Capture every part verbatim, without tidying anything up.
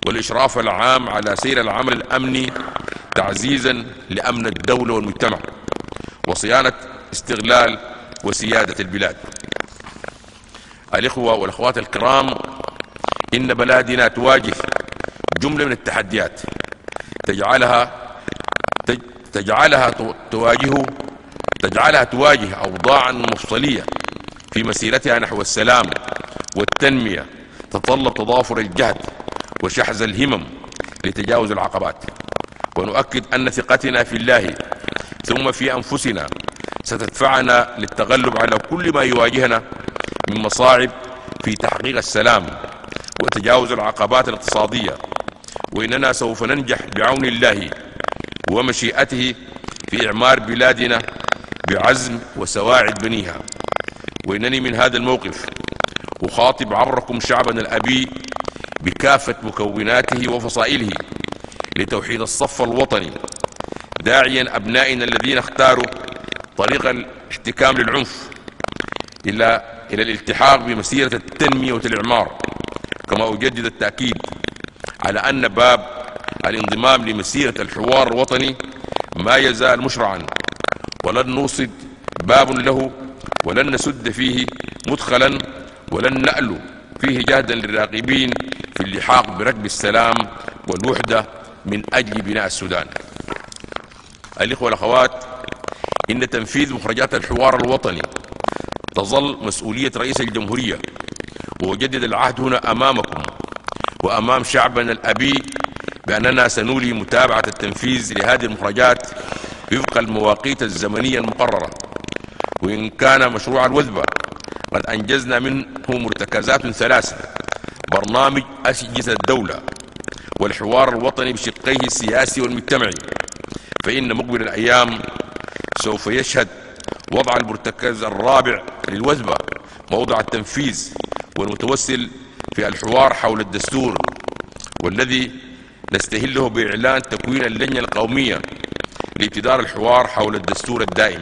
والإشراف العام على سير العمل الأمني تعزيزا لأمن الدولة والمجتمع وصيانة استغلال وسيادة البلاد. الإخوة والأخوات الكرام، إن بلادنا تواجه جملة من التحديات تجعلها تجعلها تواجه تجعلها تواجه أوضاعا مفصلية في مسيرتها نحو السلام والتنمية، تتطلب تضافر الجهد وشحذ الهمم لتجاوز العقبات. ونؤكد أن ثقتنا في الله ثم في أنفسنا ستدفعنا للتغلب على كل ما يواجهنا من مصاعب في تحقيق السلام وتجاوز العقبات الاقتصادية، وإننا سوف ننجح بعون الله ومشيئته في إعمار بلادنا بعزم وسواعد بنيها. وإنني من هذا الموقف أخاطب عبركم شعبنا الأبي بكافة مكوناته وفصائله لتوحيد الصف الوطني، داعيا أبنائنا الذين اختاروا طريق الاحتكام للعنف إلى إلى الالتحاق بمسيرة التنمية والإعمار. كما أجدد التأكيد على أن باب الانضمام لمسيرة الحوار الوطني ما يزال مشرعا، ولن نوصد باب له ولن نسد فيه مدخلا، ولن نألو فيه جهدا للراغبين في اللحاق بركب السلام والوحدة من أجل بناء السودان. الإخوة والأخوات، إن تنفيذ مخرجات الحوار الوطني تظل مسؤولية رئيس الجمهورية، وأجدد العهد هنا أمامكم وأمام شعبنا الأبي بأننا سنولي متابعة التنفيذ لهذه المخرجات وفق المواقيت الزمنية المقررة. وإن كان مشروع الوثبة قد أنجزنا منه مرتكزات ثلاثة: برنامج أجهزة الدولة والحوار الوطني بشقيه السياسي والمجتمعي، فإن مقبل الأيام سوف يشهد وضع المرتكز الرابع للوثبة موضع التنفيذ والمتوسل في الحوار حول الدستور، والذي نستهله بإعلان تكوين اللجنة القومية لابتدار الحوار حول الدستور الدائم،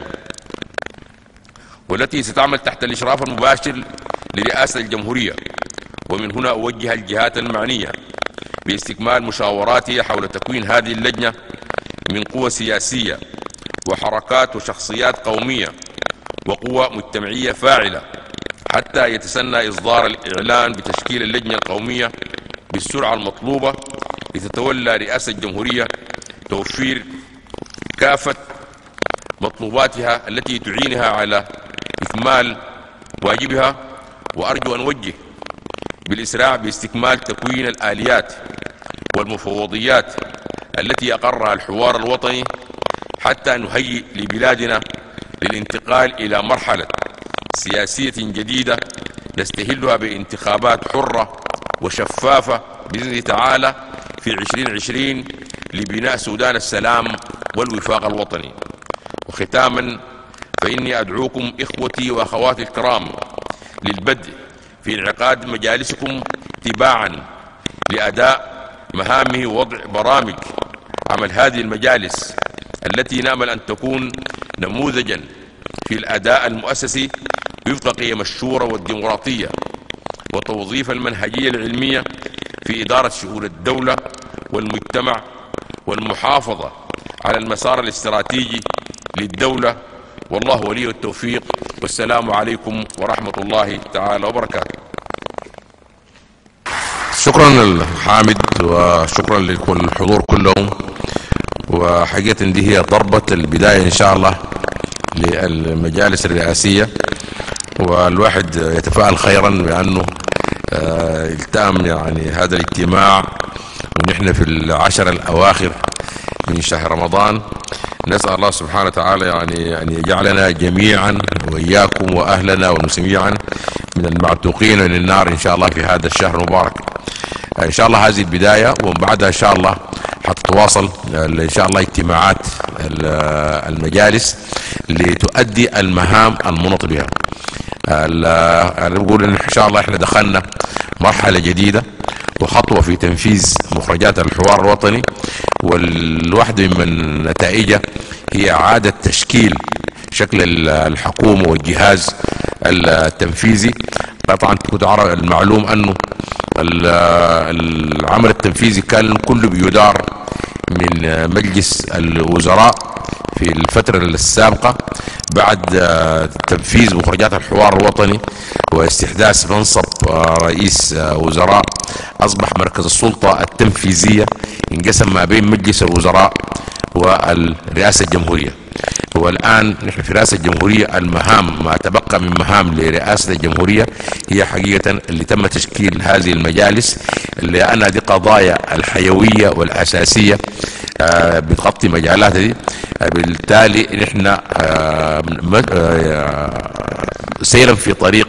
والتي ستعمل تحت الإشراف المباشر لرئاسة الجمهورية. ومن هنا أوجه الجهات المعنية باستكمال مشاوراتها حول تكوين هذه اللجنة من قوى سياسية وحركات وشخصيات قومية وقوى مجتمعية فاعلة، حتى يتسنى إصدار الإعلان بتشكيل اللجنة القومية بالسرعة المطلوبة لتتولى رئاسة الجمهورية توفير كافة مطلوباتها التي تعينها على إكمال واجبها. وأرجو أن أوجه بالإسراع باستكمال تكوين الآليات والمفوضيات التي أقرها الحوار الوطني حتى نهيئ لبلادنا للانتقال إلى مرحلة سياسية جديدة نستهلها بانتخابات حرة وشفافة بإذن الله تعالى في عشرين عشرين لبناء سودان السلام والوفاق الوطني. وختاما، فإني أدعوكم إخوتي وأخواتي الكرام للبدء في انعقاد مجالسكم تباعا لأداء مهامه ووضع برامج عمل هذه المجالس التي نأمل أن تكون نموذجا في الأداء المؤسسي وفق قيم الشورى والديمقراطية وتوظيف المنهجية العلمية في إدارة شؤون الدولة والمجتمع والمحافظة على المسار الاستراتيجي للدولة. والله ولي التوفيق، والسلام عليكم ورحمة الله تعالى وبركاته. شكرا للحامد وشكرا لكل الحضور كلهم. وحقيقة دي هي ضربة البداية إن شاء الله للمجالس الرئاسية، والواحد يتفائل خيرا بأنه التام يعني هذا الاجتماع ونحن في العشر الأواخر من شهر رمضان. نسأل الله سبحانه وتعالى يعني أن يجعلنا جميعا وإياكم وأهلنا والمسلمين من المعتوقين من النار إن شاء الله في هذا الشهر المبارك. إن شاء الله هذه البداية، ومن بعدها إن شاء الله حتتواصل إن شاء الله اجتماعات المجالس لتؤدي المهام المنوط بها. أنا بقول إن شاء الله إحنا دخلنا مرحلة جديدة وخطوة في تنفيذ مخرجات الحوار الوطني، والواحدة من نتائجها هي إعادة تشكيل شكل الحكومة والجهاز التنفيذي. طبعا كنت أعرف المعلوم أنه العمل التنفيذي كان كله بيدار من مجلس الوزراء في الفترة السابقة بعد تنفيذ مخرجات الحوار الوطني واستحداث منصب رئيس وزراء. أصبح مركز السلطة التنفيذية انقسم ما بين مجلس الوزراء والرئاسة الجمهورية. والآن نحن في رئاسة الجمهورية المهام ما تبقى من مهام لرئاسة الجمهورية هي حقيقة اللي تم تشكيل هذه المجالس، لأن دي قضايا الحيوية والأساسية آه بتغطي مجالات دي. آه بالتالي نحن آه سيرا في طريق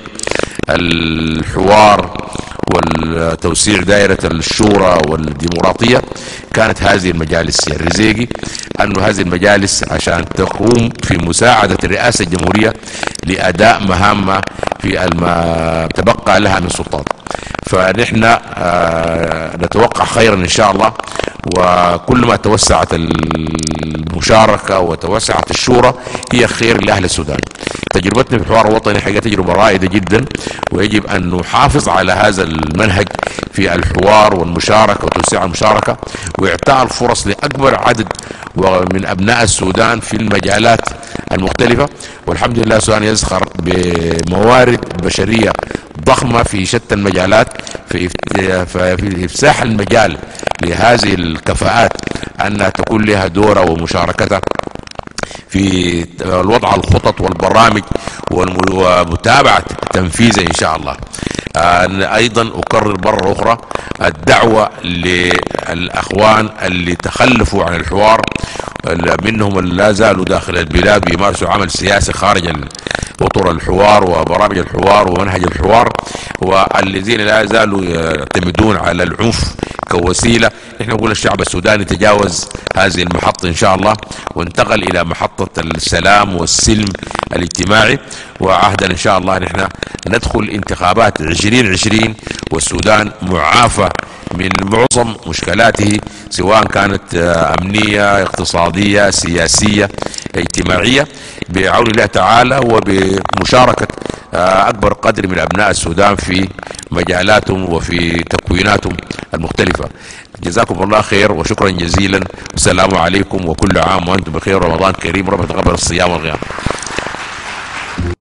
الحوار والتوسيع دائرة الشورى والديمقراطية كانت هذه المجالس الرزيقي أن هذه المجالس عشان تقوم في مساعدة الرئاسة الجمهورية لأداء مهامها في ما تبقى لها من سلطات. فنحن نتوقع خيرا إن شاء الله، وكل ما توسعت المشاركة وتوسعت الشورى هي خير لأهل السودان. تجربتنا في الحوار الوطني حقيقة تجربة رائدة جدا، ويجب أن نحافظ على هذا المنهج في الحوار والمشاركة وتوسيع المشاركة وإعطاء الفرص لأكبر عدد من أبناء السودان في المجالات المختلفة. والحمد لله السودان يزخر بموارد بشرية ضخمة في شتى المجالات، في في إفساح المجال لهذه الكفاءات أنها تكون لها دورة ومشاركتها في الوضع الخطط والبرامج ومتابعة تنفيذها إن شاء الله. أيضا أكرر مرة أخرى الدعوة للأخوان اللي تخلفوا عن الحوار، منهم اللي لا زالوا داخل البلاد بيمارسوا عمل سياسي خارج اطر الحوار وبرامج الحوار ومنهج الحوار، والذين لا زالوا يعتمدون على العنف كوسيله. نحن نقول الشعب السوداني تجاوز هذه المحطه ان شاء الله وانتقل الى محطه السلام والسلم الاجتماعي، وعهدا ان شاء الله نحن ندخل انتخابات عشرين عشرين والسودان معافى من معظم مشكلاته سواء كانت امنيه اقتصاديه سياسيه اجتماعيه بعون الله تعالى، وبمشاركه اكبر قدر من ابناء السودان في مجالاتهم وفي تكويناتهم المختلفه. جزاكم الله خير وشكرا جزيلا، والسلام عليكم وكل عام وانتم بخير، رمضان كريم، ربنا يتقبل الصيام والقيام.